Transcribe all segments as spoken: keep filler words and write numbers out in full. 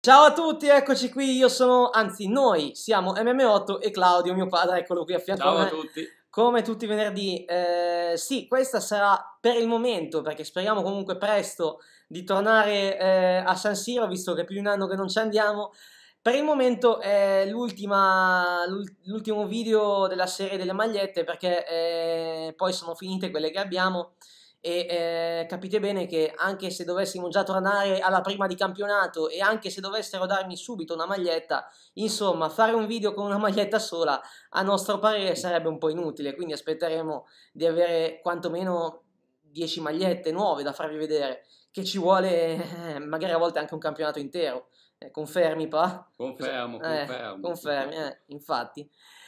Ciao a tutti, eccoci qui, io sono, anzi noi siamo M M otto e Claudio, mio padre, eccolo qui a fianco a me. Ciao a tutti. Come tutti i venerdì. Eh, sì, questa sarà per il momento, perché speriamo comunque presto di tornare eh, a San Siro, visto che è più di un anno che non ci andiamo. Per il momento è l'ultima, l'ultimo video della serie delle magliette, perché eh, poi sono finite quelle che abbiamo. E eh, capite bene che anche se dovessimo già tornare alla prima di campionato e anche se dovessero darmi subito una maglietta, insomma, fare un video con una maglietta sola, a nostro parere sarebbe un po' inutile, quindi aspetteremo di avere quantomeno dieci magliette nuove da farvi vedere, che ci vuole eh, magari a volte anche un campionato intero. Eh, confermi, pa? Confermo, Eh, confermo. confermi, eh, infatti.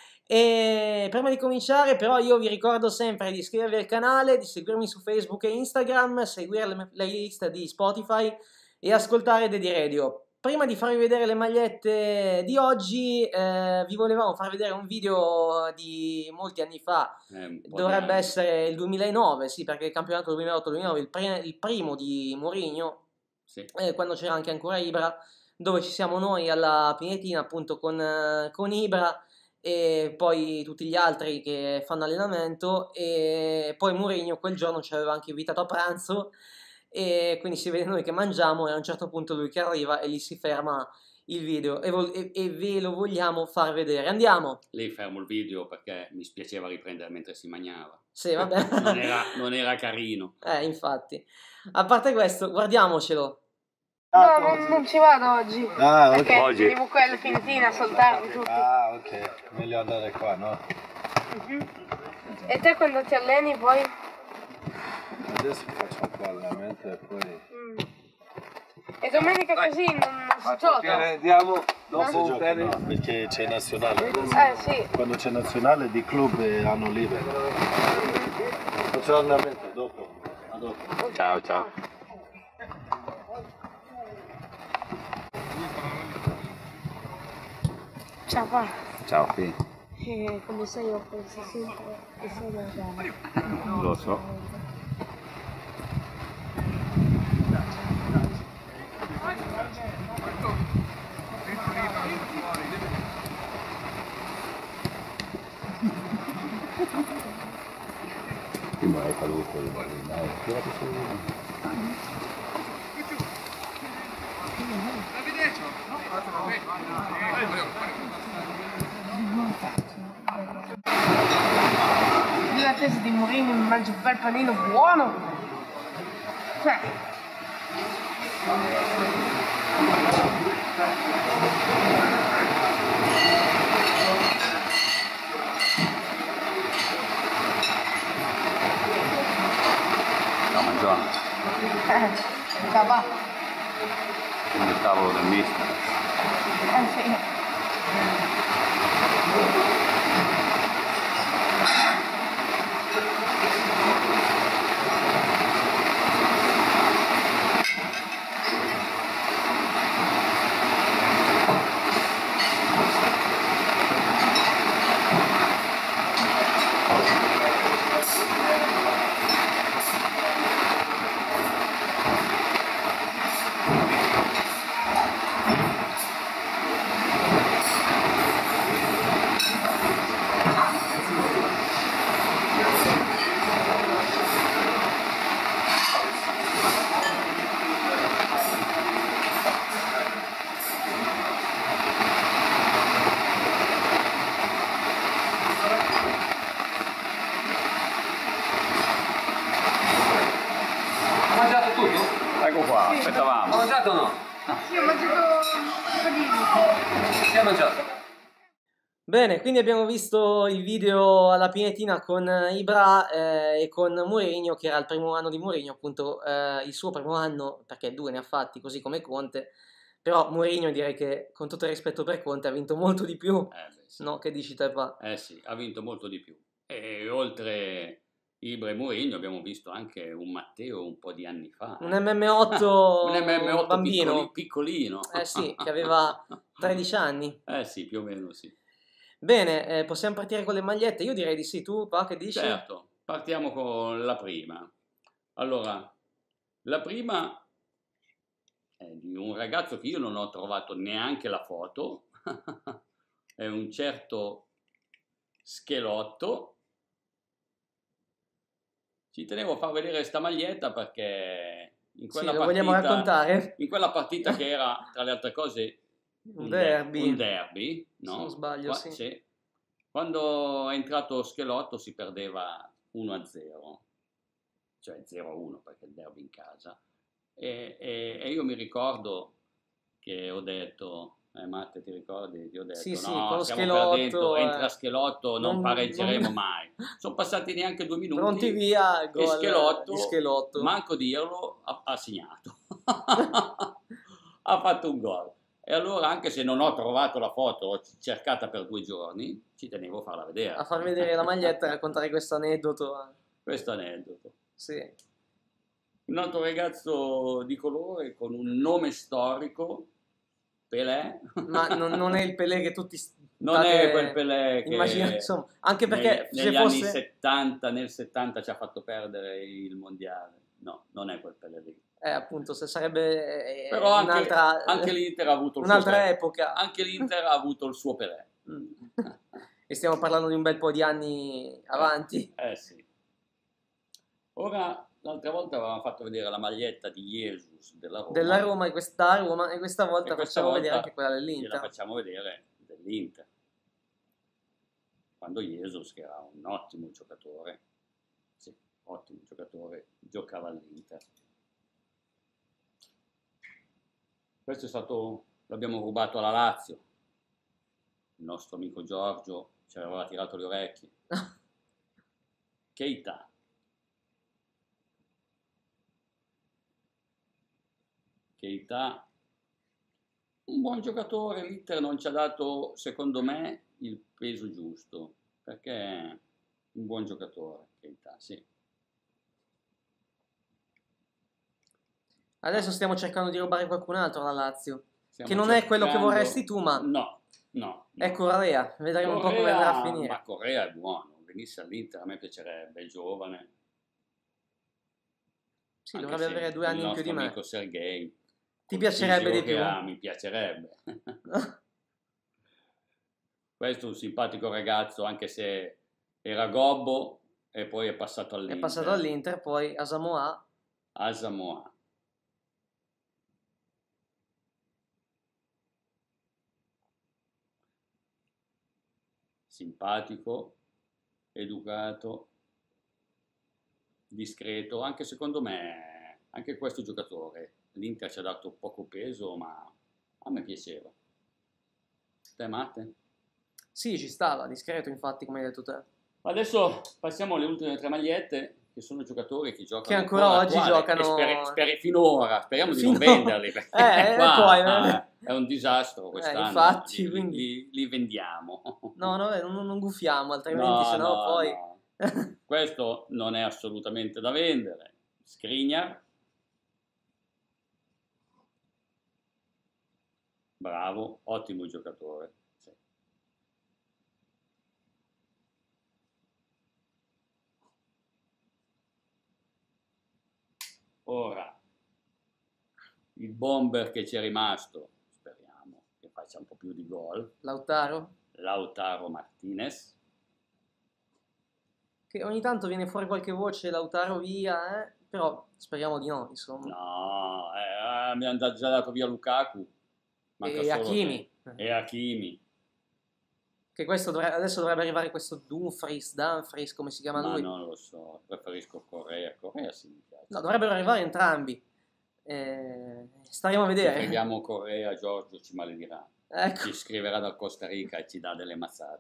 E prima di cominciare, però, io vi ricordo sempre di iscrivervi al canale, di seguirmi su Facebook e Instagram, seguire le playlist di Spotify e ascoltare Daddy Radio. Prima di farvi vedere le magliette di oggi, eh, vi volevamo far vedere un video di molti anni fa. Eh, Dovrebbe anni. essere il duemilanove, sì, perché il campionato duemilaotto duemilanove, il, pre il primo di Mourinho, Sì. eh, quando c'era anche ancora Ibra, dove ci siamo noi alla Pinetina, appunto, con, eh, con Ibra e poi tutti gli altri che fanno allenamento, e poi Mourinho quel giorno ci aveva anche invitato a pranzo, e quindi si vede noi che mangiamo e a un certo punto lui che arriva e lì si ferma il video e, e, e ve lo vogliamo far vedere. Andiamo! Lì fermo il video perché mi spiaceva riprendere mentre si mangiava. Sì, vabbè. non, era, non era carino. Eh, infatti. A parte questo, guardiamocelo. No, non, non ci vado oggi. Ah, ok. Perché Oggi? venivo qua alla Fiorentina a saltarvi tutti. Ah, ok. Meglio andare qua, no? Mhm. E te quando ti alleni poi? Adesso faccio un po' allenamento e poi... Mm. E domenica così non, non si gioca? Andiamo No? dopo un po', no, perché c'è nazionale. Eh sì. Quando c'è nazionale di club eh, hanno libero. Faccio allenamento dopo. A dopo. Ciao, ciao. Ciao pa. Ciao, P. Eh, come sai io penso sempre che sei da gara. Lo so. Prima hai saluto, dai, tirati su. Io in attesa di Mourinho mi mangio un bel panino buono. Cioè. Sto mangiando. Eh, papà. Il tavolo del mister. Eh sì. Mangiato tutto? Ecco qua, aspettavamo. Ho mangiato o no? Sì, ho mangiato panini. Chi ha mangiato? Bene, quindi abbiamo visto il video alla Pinetina con Ibra eh, e con Mourinho, che era il primo anno di Mourinho, appunto eh, il suo primo anno, perché due ne ha fatti, così come Conte. Però Mourinho, direi che, con tutto il rispetto per Conte, ha vinto molto di più. Eh, beh, sì. No, che dici te, pa? Eh sì, ha vinto molto di più. E oltre Ibra e Mourinho abbiamo visto anche un Matteo un po' di anni fa. Un M M otto un M M otto bambino. piccoli- piccolino. Eh sì, che aveva tredici anni. Eh sì, più o meno sì. Bene, eh, possiamo partire con le magliette? Io direi di sì, tu, pa, che dici? Certo, partiamo con la prima. Allora, la prima eh, di un ragazzo che io non ho trovato neanche la foto, è un certo Schelotto. Ci tenevo a far vedere sta maglietta perché in Sì, quella lo vogliamo partita, raccontare? in quella partita che era, tra le altre cose, Un un, de- derby. un derby, Se non no? sbaglio, Qua- sì. sì. Quando è entrato Schelotto si perdeva uno a zero, cioè zero a uno perché il derby in casa. E, e- e io mi ricordo che ho detto, eh, Matte, ti ricordi? Ti ho detto, Sì, sì, no, con stiamo perdendo, Schelotto, entra eh, Schelotto, non non, pareggeremo non- mai. Sono passati neanche due pronti minuti via, il e gol di Schelotto, Schelotto. manco dirlo, ha, ha segnato. Ha fatto un gol. E allora, anche se non ho trovato la foto, l'ho cercata per due giorni, ci tenevo a farla A vedere. far vedere la maglietta e raccontare questo aneddoto. Questo aneddoto. Sì. Un altro ragazzo di colore con un nome storico, Pelé. Ma non, non è il Pelé che tutti Non è quel Pelé che immagina, insomma, anche perché negli, se negli anni fosse settanta, nel settanta ci ha fatto perdere il mondiale. No, non è quel Pelé lì. eh, appunto, se sarebbe eh, Però anche, un'altra anche l'Inter ha avuto il suo un'altra Pelé. epoca. Anche l'Inter ha avuto il suo Pelé. Mm. E stiamo parlando di un bel po' di anni avanti. Eh, eh sì. Ora, l'altra volta avevamo fatto vedere la maglietta di Jesus della Roma. Della Roma e questa Roma e questa volta E questa facciamo vedere volta anche quella gliela dell'Inter. facciamo vedere dell'Inter. Quando Jesus, che era un ottimo giocatore, sì, ottimo giocatore, giocava all'Inter. Questo è stato, l'abbiamo rubato alla Lazio. Il nostro amico Giorgio ci aveva tirato le orecchie. Keita. Keita, un buon giocatore, l'Inter non ci ha dato, secondo me, il peso giusto, perché è un buon giocatore, Keita, sì. Adesso stiamo cercando di rubare qualcun altro alla Lazio, Stiamo che non è quello che cercando- vorresti tu, ma No, no. è no. Correa. Vedremo un po' come andrà a finire. Ma Correa è buono, venisse all'Inter, a me piacerebbe, è giovane. Sì, Anche dovrebbe se avere due anni in più di Il me. nostro amico Sergei. Ti col piacerebbe fisico di che più? ha, mi piacerebbe. Questo è un simpatico ragazzo, anche se era gobbo e poi è passato È all'Inter. passato all'Inter, poi a Samoa. A Samoa. Simpatico, educato, discreto, anche secondo me, anche questo giocatore. L'Inter ci ha dato poco peso, ma a me piaceva. Te, Matte? Sì, ci stava, discreto infatti, come hai detto te. Adesso passiamo alle ultime tre magliette, che sono giocatori che giocano Che ancora oggi attuale, giocano- e speri- speri- finora, speriamo di non Finora. venderli, perché Eh, qua poi, ah, eh. è un disastro quest'anno, infatti, li, li- quindi- li- li vendiamo. No, no, eh, non, non gufiamo, altrimenti No, sennò no, poi... no. Questo non è assolutamente da vendere. Skriniar, bravo, ottimo giocatore. Sì. Ora, il bomber che ci è rimasto, speriamo che faccia un po' più di gol, Lautaro, Lautaro Martinez. che ogni tanto viene fuori qualche voce, Lautaro via, eh? Però speriamo di no, insomma. No, eh, abbiamo da- già dato via Lukaku. Manca E solo Hakimi. che- E Hakimi. Che questo dovre- adesso dovrebbe arrivare questo Dumfries, Dumfries, come si chiama Ma lui? non lo so, preferisco Correa. Correa sì, mi piace. No, dovrebbero arrivare entrambi. Eh, staremo a Se vedere. freghiamo Correa, Giorgio ci maledirà. Ecco. Ci scriverà dal Costa Rica e ci dà delle mazzate.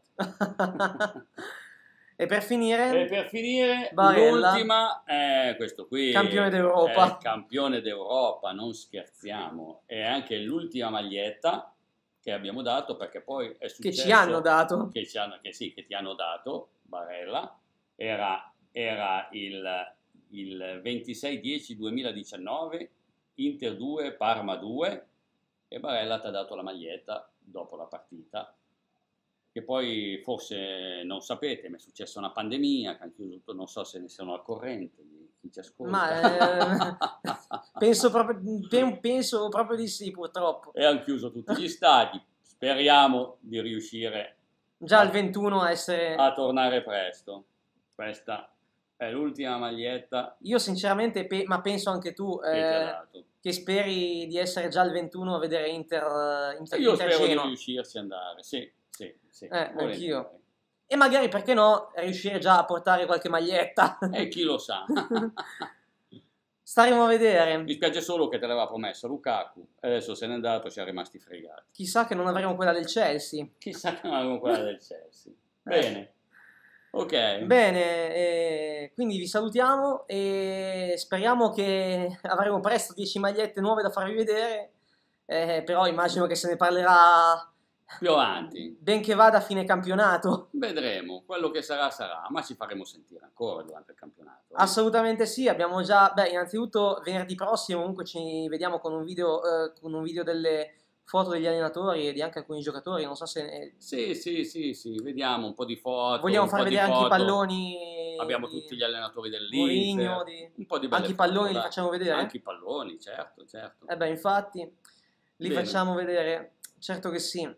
E per finire, E per finire, Barella. l'ultima è questo qui. Campione d'Europa. È il campione d'Europa, non scherziamo. È anche l'ultima maglietta che abbiamo dato, perché poi è che successo... ci hanno dato. Che, ci hanno, che sì, che ti hanno dato, Barella. Era, era il, il ventisei dieci duemiladiciannove, Inter due, Parma due, e Barella ti ha dato la maglietta dopo la partita, che poi forse non sapete, ma è successa una pandemia che ha chiuso tutto, non so se ne sono al corrente di chi ci ascolta. Ma eh, penso, proprio, pen- penso proprio di sì, purtroppo. E hanno chiuso tutti gli stadi. Speriamo di riuscire Già a, il ventuno a essere... a tornare presto. Questa è l'ultima maglietta Io sinceramente, pe- ma penso anche tu, che ti ha eh, dato. che speri di essere già il ventuno a vedere Inter, Inter, Io Inter spero di Genoa. riuscirci ad andare, sì, sì, sì. Eh, volentieri. anch'io. E magari, perché no, riuscire già a portare qualche maglietta. E chi lo sa. Staremo a Mi vedere. spiace solo che te l'aveva promesso Lukaku, e adesso se n'è andato, ci è rimasti fregati. Chissà che non avremo quella del Chelsea. Chissà che non avevamo quella del Chelsea. Bene, ok. Bene, eh, quindi vi salutiamo e speriamo che avremo presto dieci magliette nuove da farvi vedere, eh, però immagino che se ne parlerà Più avanti. benché vada a fine campionato. Vedremo, quello che sarà sarà, ma ci faremo sentire ancora durante il campionato. Assolutamente sì, abbiamo già, beh, innanzitutto venerdì prossimo comunque ci vediamo con un video, eh, con un video delle foto degli allenatori e di anche alcuni giocatori, non so se eh, Sì, sì, sì, sì, vediamo un po' di foto. vogliamo un far po' di vedere anche i foto. palloni. Abbiamo di tutti gli allenatori Mourinho, dell'Inter, di- un po' di belle anche i palloni foto, li dai. facciamo vedere? Anche i palloni, certo, certo. Eh beh, infatti, li Bene. facciamo vedere, certo che sì.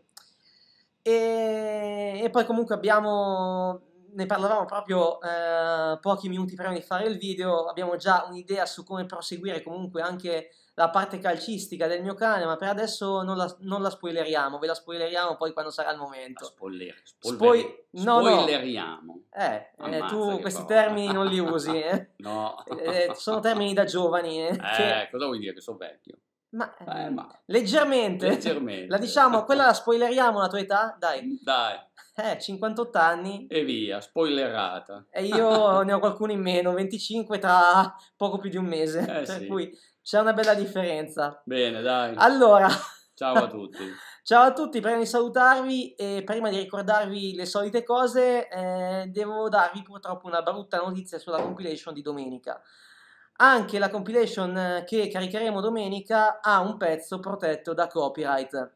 E, e poi comunque abbiamo, ne parlavamo proprio eh, pochi minuti prima di fare il video, abbiamo già un'idea su come proseguire comunque anche la parte calcistica del mio cane, ma per adesso non la, non la spoileriamo, ve la spoileriamo poi quando sarà il momento. Spoiler, Spoi- no, no. spoileriamo. Eh, eh, Ammazza tu che questi parola. termini non li usi, eh? No. Eh, sono termini da giovani, eh, che- Eh, cosa vuoi dire? Che sono vecchio. ma, Eh, ma- leggermente. Leggermente. La diciamo, quella la spoileriamo la tua età? Dai. Dai, Eh, cinquantotto anni e via, spoilerata. e io ne ho qualcuno in meno, venticinque tra poco più di un mese, Eh, per sì. cui c'è una bella differenza. Bene, dai. Allora, Ciao a tutti. ciao a tutti, prima di salutarvi e prima di ricordarvi le solite cose, eh, devo darvi purtroppo una brutta notizia sulla compilation di domenica. Anche la compilation eh, che caricheremo domenica ha un pezzo protetto da copyright.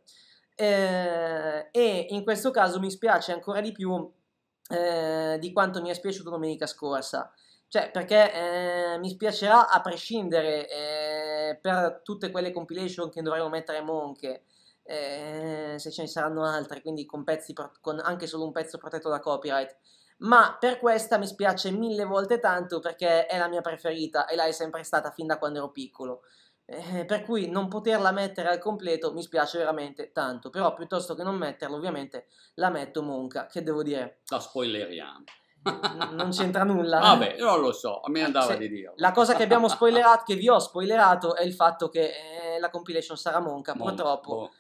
Eh, e in questo caso mi spiace ancora di più eh, di quanto mi è spiaciuto domenica scorsa. Cioè, perché eh, mi spiacerà a prescindere eh, per tutte quelle compilation che dovremo mettere monche, eh, se ce ne saranno altre, quindi con pezzi pro- con anche solo un pezzo protetto da copyright. Ma per questa mi spiace mille volte tanto perché è la mia preferita e l'hai sempre stata fin da quando ero piccolo. Eh, per cui non poterla mettere al completo mi spiace veramente tanto. Però piuttosto che non metterla, ovviamente la metto monca. Che devo dire? La spoileriamo. N- non c'entra nulla. Vabbè, non lo so, a me andava Se- di dirlo. La cosa che abbiamo spoilerato, che vi ho spoilerato, è il fatto che eh, la compilation sarà monca, Mo- purtroppo. boh.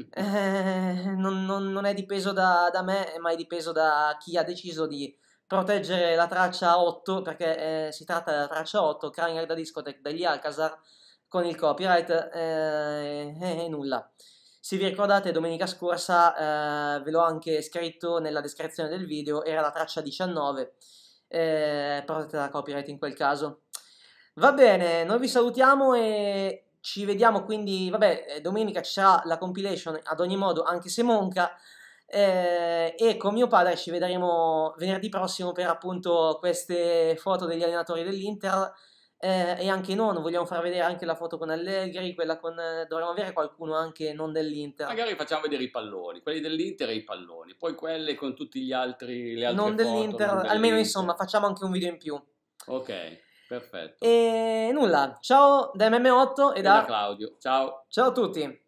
Eh, non, non- non è dipeso da, da me, ma è dipeso da chi ha deciso di proteggere la traccia otto, perché eh, si tratta della traccia otto, Crying da Discotheque degli Alcazar, con il copyright eh, e nulla. Se vi ricordate, domenica scorsa eh, ve l'ho anche scritto nella descrizione del video, era la traccia diciannove, eh, protetta da copyright in quel caso. Va bene, noi vi salutiamo e ci vediamo quindi, vabbè, eh, domenica ci sarà la compilation ad ogni modo, anche se monca, eh, e con mio padre ci vedremo venerdì prossimo per appunto queste foto degli allenatori dell'Inter, eh, e anche non, vogliamo far vedere anche la foto con Allegri, quella con, eh, dovremmo avere qualcuno anche non dell'Inter, Magari facciamo vedere i palloni, quelli dell'Inter e i palloni, poi quelle con tutti gli altri, le altre non foto, dell'Inter, non almeno dell'Inter. insomma facciamo anche un video in più. Ok, perfetto. E nulla, ciao da M M otto e E da da... Claudio, ciao. Ciao a tutti!